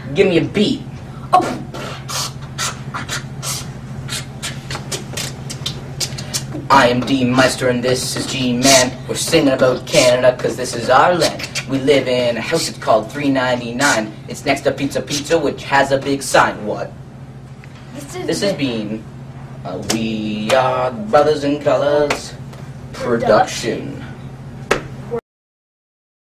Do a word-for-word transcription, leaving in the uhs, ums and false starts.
Give me a beat. Oh. I am D Meister and this is G-Man. We're singing about Canada cause this is our land. We live in a house that's called three ninety-nine. It's next to Pizza Pizza, which has a big sign. What? This is, this is Bean. Uh, we are Brothers in Colors Production.